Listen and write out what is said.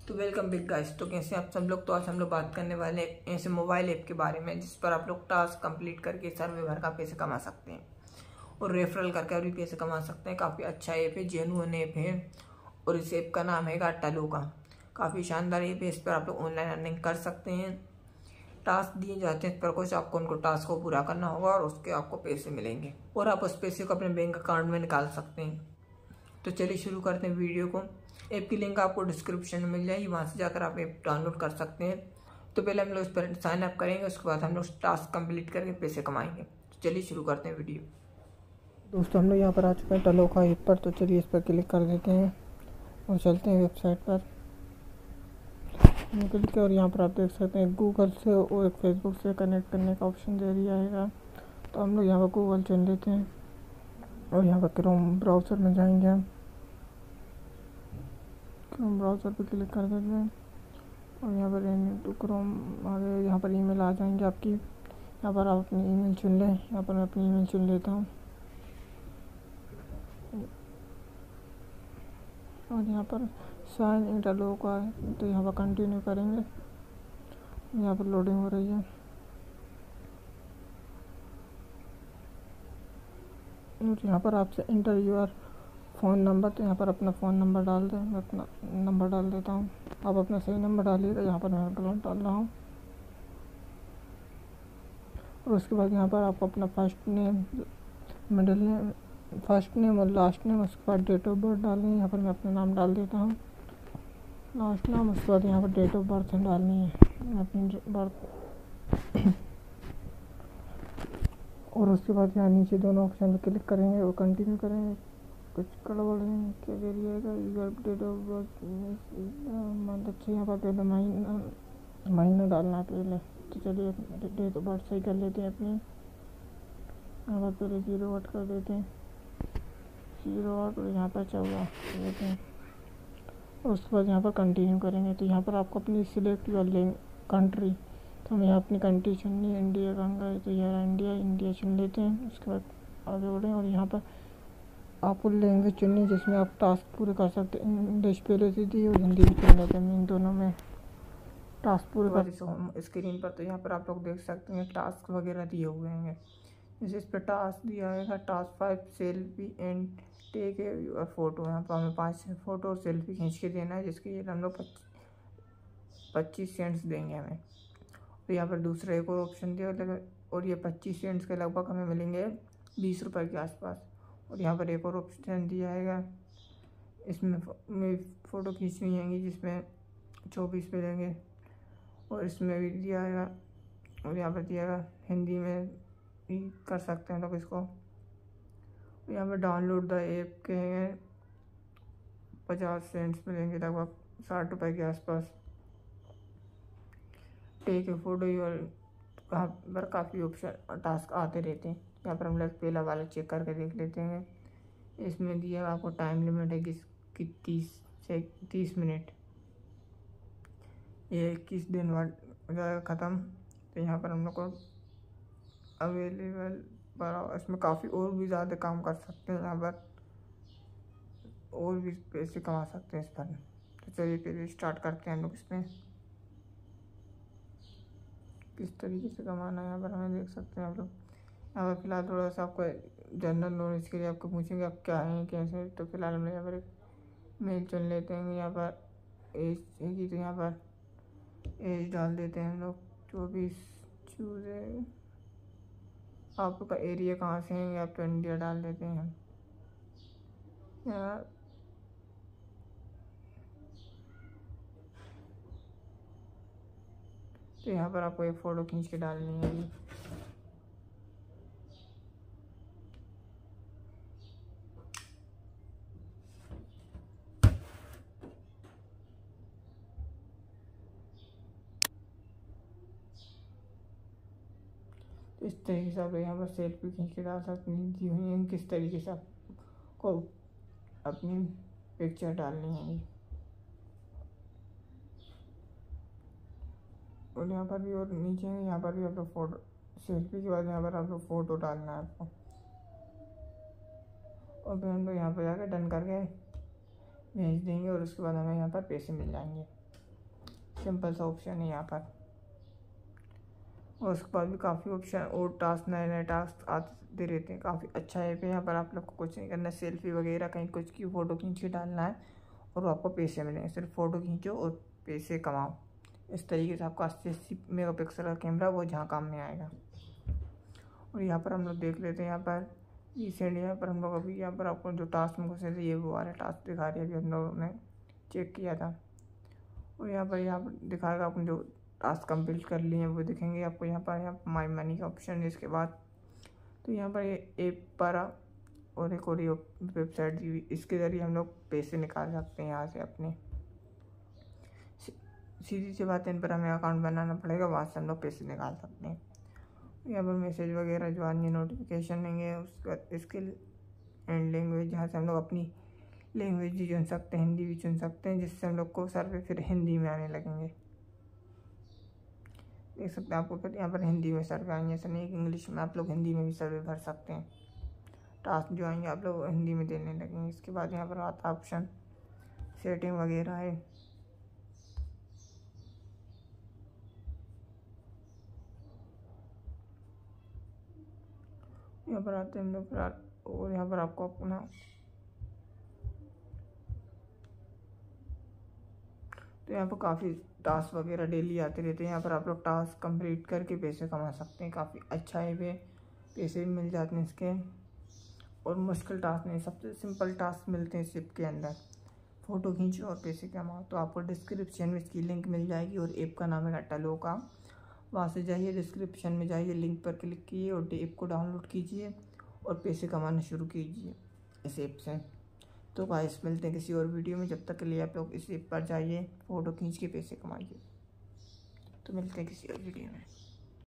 तो welcome big guys. तो कैसे आप सब लोग। तो आज हम लोग बात करने वाले हैं ऐसे मोबाइल ऐप के बारे में जिस पर आप लोग टास्क कंप्लीट करके सर्वे भर का पैसे कमा सकते हैं और रेफरल करके और भी पैसे कमा सकते हैं। काफ़ी अच्छा ऐप है, जेन्युइन ऐप है और इस ऐप का नाम है टलोका। काफ़ी शानदार ऐप है, इस पर आप लोग ऑनलाइन अर्निंग कर सकते हैं। टास्क दिए जाते हैं, इस पर कुछ आपको उनको टास्क को पूरा करना होगा और उसके आपको पैसे मिलेंगे और आप उस पैसे को अपने बैंक अकाउंट में निकाल सकते हैं। तो चलिए शुरू करते हैं वीडियो को। ऐप की लिंक आपको डिस्क्रिप्शन में मिल जाएगी, वहाँ से जाकर आप ऐप डाउनलोड कर सकते हैं। तो पहले हम लोग इस पर साइन अप करेंगे, उसके बाद हम लोग टास्क कंप्लीट करके पैसे कमाएंगे। तो चलिए शुरू करते हैं वीडियो। दोस्तों हम लोग यहाँ पर आ चुके हैं टलोका ऐप पर। तो चलिए इस पर क्लिक कर देते हैं और चलते हैं वेबसाइट पर। क्लिक और यहाँ पर आप देख सकते हैं गूगल से और फेसबुक से कनेक्ट करने का ऑप्शन दे दिया है। तो हम लोग यहाँ पर गूगल चुन लेते हैं और यहाँ पर क्रोम ब्राउज़र में जाएंगे। हम क्रोम ब्राउज़र पर क्लिक कर देते हैं और यहाँ पर तो क्रोम आगे यहाँ पर ईमेल आ जाएंगे आपकी। यहाँ पर आप अपनी ईमेल चुन लें। यहाँ पर मैं अपनी ईमेल चुन लेता हूँ और यहाँ पर साइन इन टलोका है, तो यहाँ पर कंटिन्यू करेंगे। यहाँ पर लोडिंग हो रही है और यहाँ पर आपसे इंटर यूर फ़ोन नंबर, तो यहाँ पर अपना फ़ोन नंबर डाल दें। मैं अपना नंबर डाल देता हूँ, आप अपना सही नंबर डालिएगा। यहाँ पर मैं गलत डाल रहा हूँ और उसके बाद यहाँ पर आप अपना first name, middle name, first name और लास्ट नेम, उसके बाद डेट ऑफ बर्थ डालनी है। यहाँ पर मैं अपना नाम डाल देता हूँ, लास्ट नाम, उसके बाद यहाँ पर डेट ऑफ बर्थ डालनी है अपनी बर्थ और उसके बाद यहाँ नीचे दोनों ऑप्शन पर क्लिक करेंगे और कंटिन्यू करेंगे। कुछ गड़बड़ है क्या करिएगा, डेट ऑफ बर्थ मंथ अच्छा यहाँ पर पहले महीना डालना है पहले। तो चलिए डेट ऑफ बर्थ सही कर लेते हैं अपनी। यहाँ पर पहले 08 कर देते हैं, 08 और यहाँ पर 14 देते हैं और उसके बाद यहाँ पर कंटिन्यू करेंगे। तो यहाँ पर आपको अपनी सिलेक्ट योर कंट्री, तो हमें यहाँ अपनी कंट्री चुननी है। इंडिया कहाँ है, तो यार इंडिया चुन लेते हैं। उसके बाद आगे बढ़ें और यहाँ पर आपको लैंग्वेज चुननी जिसमें आप टास्क पूरे कर सकते हैं। इंग्लिश पहले से दी और हिंदी भी चुन लेते हैं, इन दोनों में टास्क पूरे कर। स्क्रीन पर तो यहाँ पर आप लोग देख सकते हैं टास्क वगैरह दिए हुए हैं। जैसे इस पर टास्क दिया है task 5 selfie and take a photo. यहाँ पर हमें 5 फ़ोटो और सेल्फी खींच के देना है, जिसके लिए हम लोग 25 सेंट्स देंगे हमें। तो यहाँ पर दूसरा एक और ऑप्शन दिया और ये 25 सेंट्स के लगभग हमें मिलेंगे 20 रुपये के आसपास। और यहाँ पर एक और ऑप्शन दिया है, इसमें फ़ोटो खींचनी है जिसमें 24 मिलेंगे और इसमें भी दिया है और यहाँ पर दिया है हिंदी में भी कर सकते हैं लोग इसको। यहाँ पर डाउनलोड द ऐप के हैं 50 सेंट्स मिलेंगे, लगभग 60 रुपये के आसपास। टेक ए फोटो और कहाँ पर काफ़ी ऑप्शन टास्क आते रहते हैं। यहाँ पर हम लोग पहला वाला चेक करके देख लेते हैं। इसमें दिया आपको टाइम लिमिट है कि 30 मिनट, ये 21 दिन बाद हो जाएगा ख़त्म। तो यहाँ पर हम लोग को अवेलेबल पर इसमें काफ़ी और भी ज़्यादा काम कर सकते हैं, यहाँ पर और भी पैसे कमा सकते हैं इस पर। तो चलिए पहले स्टार्ट करते हैं हम लोग इसमें किस तरीके से कमाना है। यहाँ पर हमें देख सकते हैं आप लोग। यहाँ पर फिलहाल थोड़ा सा आपको जनरल नॉलेज के लिए आपको पूछेंगे आप क्या हैं कैसे। तो फिलहाल हम यहाँ पर एक मेल चुन लेते हैं। यहाँ पर एज की, तो यहाँ पर एज डाल देते हैं हम लोग 24। चूज है आपका एरिया कहाँ से है, आप तो इंडिया डाल देते हैं हम। यहाँ तो यहाँ पर आपको एक फ़ोटो खींच के डालनी है। तो इस तरीके से आप यहाँ पर सेल्फी खींच के डाल सकते हैं। दी हुई है किस तरीके से आपको अपनी पिक्चर डालनी है। और यहाँ पर भी और नीचे है, यहाँ पर भी आप लोग फ़ोटो सेल्फी के बाद यहाँ पर आप लोग फ़ोटो डालना है आपको। और फिर हम लोग यहाँ पर जाकर डन करके भेज देंगे और उसके बाद हमें यहाँ पर पैसे मिल जाएंगे। सिंपल सा ऑप्शन है यहाँ पर। और उसके बाद भी काफ़ी ऑप्शन और टास्क, नए नए टास्क आते रहते हैं, काफ़ी अच्छा ऐप है। यहाँ पर आप लोग को कुछ नहीं करना, सेल्फी वगैरह कहीं कुछ की फ़ोटो खींच के डालना है और आपको पैसे मिलेंगे। सिर्फ फ़ोटो खींचो और पैसे कमाओ। इस तरीके से आपका 80 मेगापिक्सल का कैमरा वो जहाँ काम में आएगा। और यहाँ पर हम लोग देख लेते हैं, यहाँ पर रिसेंट यहाँ पर हम लोग अभी यहाँ पर आपको जो टास्क हमको से ये वो वाला टास्क दिखा रही है, अभी हम लोगों ने चेक किया था। और यहाँ पर दिखाएगा आपने जो टास्क कंप्लीट कर लिए हैं वो दिखेंगे आपको। यहाँ पर माई मनी का ऑप्शन है इसके बाद। तो यहाँ पर ये ऐप पर और एक और ये वेबसाइट दी हुई, इसके ज़रिए हम लोग पैसे निकाल सकते हैं यहाँ से अपने। सीधी सी बात है, इन पर हमें अकाउंट बनाना पड़ेगा, वहाँ से हम लोग पैसे निकाल सकते हैं। यहाँ पर मैसेज वगैरह जो आनी नोटिफिकेशन देंगे, उसका स्किल एंड लैंग्वेज, जहाँ से हम लोग अपनी लैंग्वेज भी चुन सकते हैं, हिंदी भी चुन सकते हैं, जिससे हम लोग को सर्वे फिर हिंदी में आने लगेंगे। देख सकते हैं आपको फिर यहाँ पर हिंदी में सर्वे आएंगे, ऐसा नहीं कि इंग्लिश में, आप लोग हिंदी में भी सर्वे भर सकते हैं। टास्क जो आएंगे आप लोग हिंदी में देने लगेंगे। इसके बाद यहाँ पर आता ऑप्शन सेटिंग वगैरह है। यहाँ पर आते हैं हम लोग और यहाँ पर आपको अपना तो यहाँ पर काफ़ी टास्क वगैरह डेली आते रहते हैं। यहाँ पर आप लोग टास्क कंप्लीट करके पैसे कमा सकते हैं। काफ़ी अच्छा है वे, पैसे भी मिल जाते हैं इसके। और मुश्किल टास्क नहीं, सबसे सिंपल टास्क मिलते हैं इस ऐप के अंदर। फ़ोटो खींचो और पैसे कमाओ। तो आपको डिस्क्रिप्शन में इसकी लिंक मिल जाएगी और ऐप का नाम है टलोका। वहाँ से जाइए, डिस्क्रिप्शन में जाइए, लिंक पर क्लिक कीजिए और ऐप को डाउनलोड कीजिए और पैसे कमाना शुरू कीजिए इस ऐप से। तो गाइस मिलते हैं किसी और वीडियो में, जब तक के लिए आप लोग इस ऐप पर जाइए, फ़ोटो खींच के पैसे कमाइए। तो मिलते हैं किसी और वीडियो में।